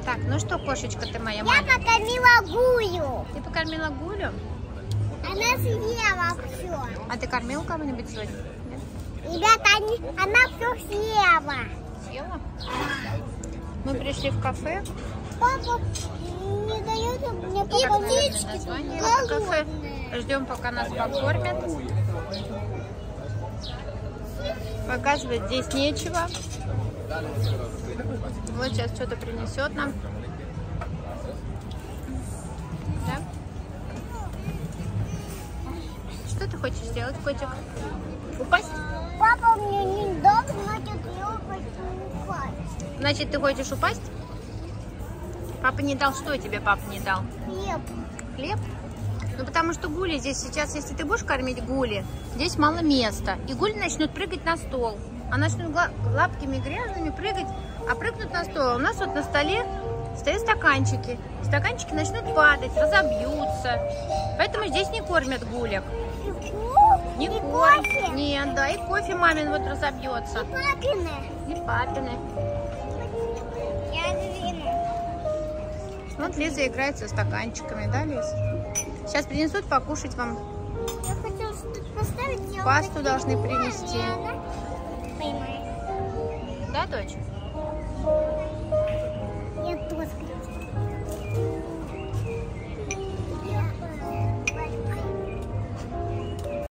Так, ну что, кошечка ты моя Я маленькая? покормила Гулю. Ты покормила Гулю? Она съела все. А ты кормил кого-нибудь сегодня? Ребята, она все съела. Съела? Мы пришли в кафе. Папа не дает мне птички. Название это кафе. Ждем, пока нас покормят. Показывать здесь нечего. Вот сейчас что-то принесет нам. Да? Что ты хочешь сделать, котик? Упасть? Папа мне не дал, значит, я хочу упасть. Значит, ты хочешь упасть? Папа не дал. Что тебе папа не дал? Хлеб. Хлеб? Ну, потому что Гули здесь сейчас, если ты будешь кормить Гули, здесь мало места. И Гули начнут прыгать на стол. А начнут лапками грязными прыгать, а прыгнут на стол. У нас вот на столе стоят стаканчики. Стаканчики начнут падать, разобьются. Поэтому здесь не кормят гулек. Не кормят. Нет, да, и кофе мамин вот разобьется. И папины. И папины. Я двину. Вот Лиза играет со стаканчиками, да, Лиз? Сейчас принесут покушать вам. Я хотела поставить. Пасту должны принести. Поймай. Да, дочь? Я тоже хочу.